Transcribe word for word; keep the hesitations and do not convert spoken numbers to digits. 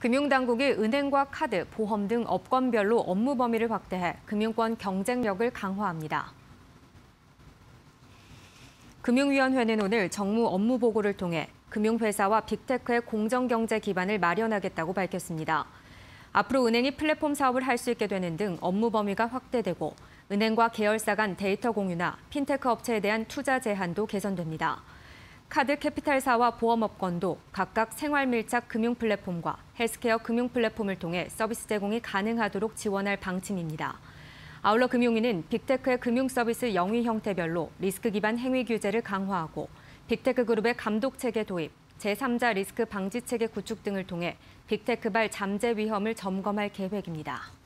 금융당국이 은행과 카드, 보험 등 업권별로 업무 범위를 확대해 금융권 경쟁력을 강화합니다. 금융위원회는 오늘 정무 업무 보고를 통해 금융회사와 빅테크의 공정경제 기반을 마련하겠다고 밝혔습니다. 앞으로 은행이 플랫폼 사업을 할 수 있게 되는 등 업무 범위가 확대되고 은행과 계열사 간 데이터 공유나 핀테크 업체에 대한 투자 제한도 개선됩니다. 카드 캐피탈사와 보험업권도 각각 생활 밀착 금융 플랫폼과 헬스케어 금융 플랫폼을 통해 서비스 제공이 가능하도록 지원할 방침입니다. 아울러 금융위는 빅테크의 금융 서비스 영위 형태별로 리스크 기반 행위 규제를 강화하고 빅테크 그룹의 감독 체계 도입, 제삼자 리스크 방지 체계 구축 등을 통해 빅테크발 잠재 위험을 점검할 계획입니다.